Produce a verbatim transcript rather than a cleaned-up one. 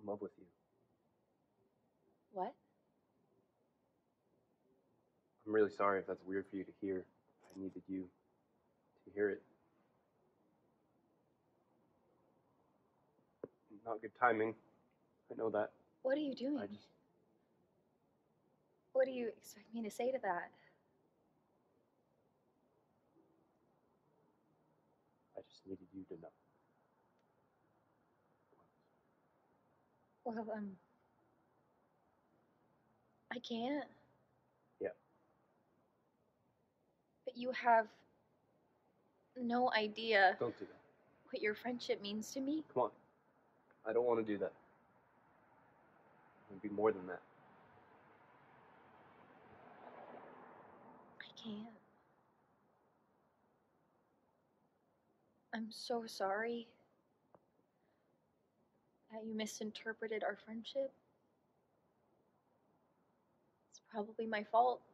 in love with you. What? I'm really sorry if that's weird for you to hear. I needed you to hear it. Not good timing. I know that. What are you doing? I just What do you expect me to say to that? I just needed you to know. Well, um, I can't. Yeah. But you have no idea Don't do that. what your friendship means to me. Come on. I don't want to do that. It would be more than that. I can't. I'm so sorry that you misinterpreted our friendship. It's probably my fault.